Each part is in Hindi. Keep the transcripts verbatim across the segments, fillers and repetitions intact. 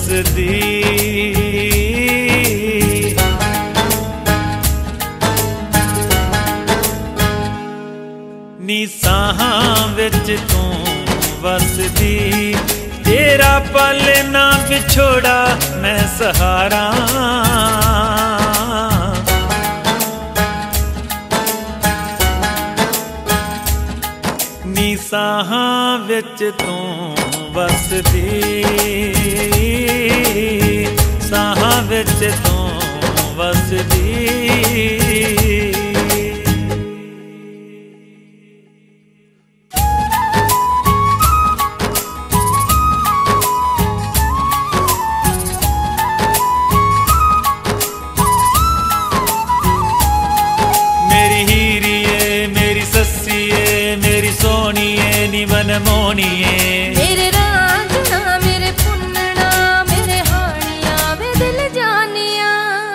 वसदी। नी साहां विच तू वसदी, तेरा पल ना विछोड़ा मैं सहारा। नी साहां विच तू वसदी, साहां विच तू वसदी। मन मोनिए मेरे रांझना मेरे पुन्नना मेरे हानिया वे दिल जानिया।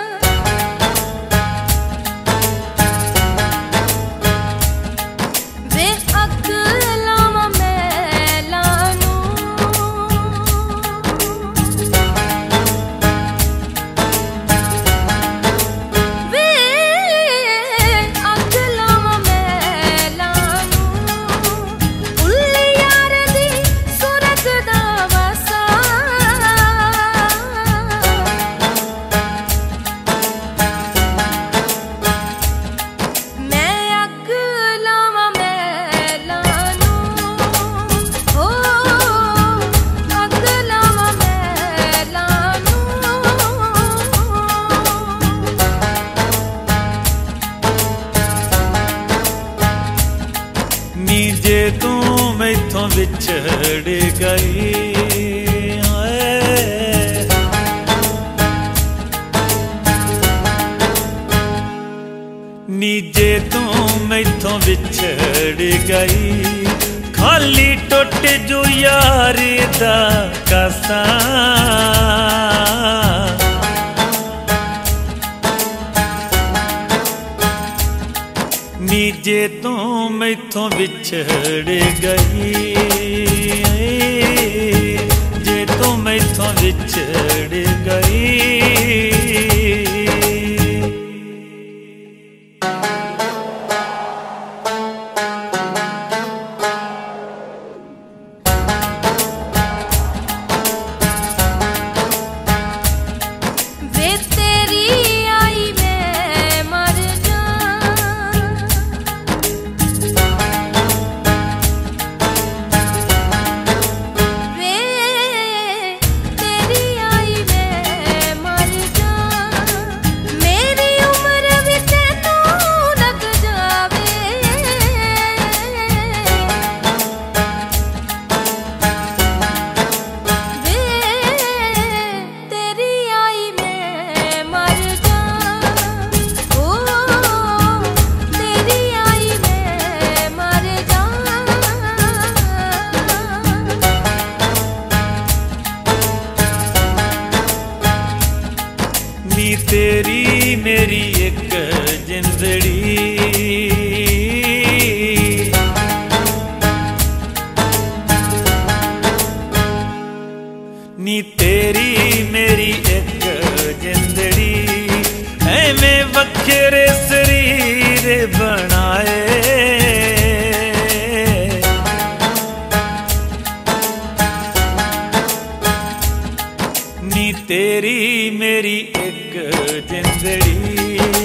वे अग लावा मैलानू, वे अग लावा मैलानू। जे तू मैथों विछड़ गई, नी जे तू मैथों विछड़ गई, खाली टुट जो यार दा कासा। नी जे तू मैथों विछड़ गई, जे तू मैथों विछड़ गई। नी तेरी मेरी एक जिंदड़ी, नी तेरी मेरी एक जिंदड़ी, ऐवें वखेरे शरीर बनाए। नी तेरी मेरी एक जिंदड़ी,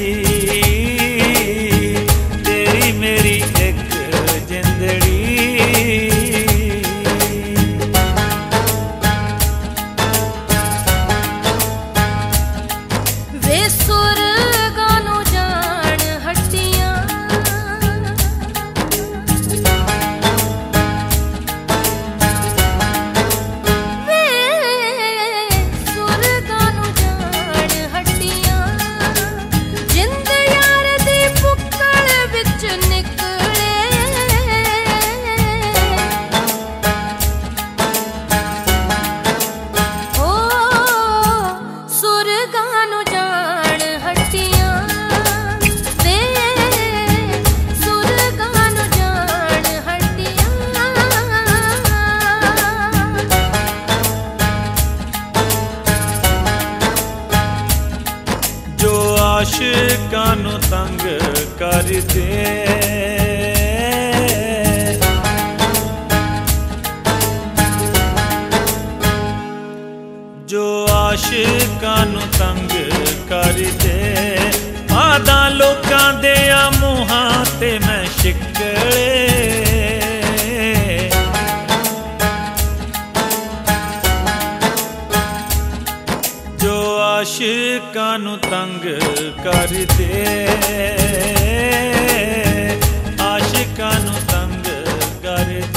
तेरी मेरी एक जिंदड़ी। वे सुर गानो जान हट्टियां, वे सुर गानो जान हट्टियां। जिंद ਆਸ਼ਿਕਾਂ ਨੂੰ ਤੰਗ ਕਰਦੇ, ਜੋ ਆਸ਼ਿਕਾਂ ਨੂੰ ਤੰਗ ਕਰਦੇ। ਆਦਾਂ ਲੋਕਾਂ ਦੇ ਆ ਮੂੰਹਾਂ ਤੇ ਮੈਂ ਸ਼ਿਕਲੇ, ਜੋ ਆਸ਼ਿਕਾਂ ਨੂੰ ਤੰਗ ਕਰਦੇ, ਆਸ਼ਿਕਾਂ ਨੂੰ ਤੰਗ ਕਰਦੇ।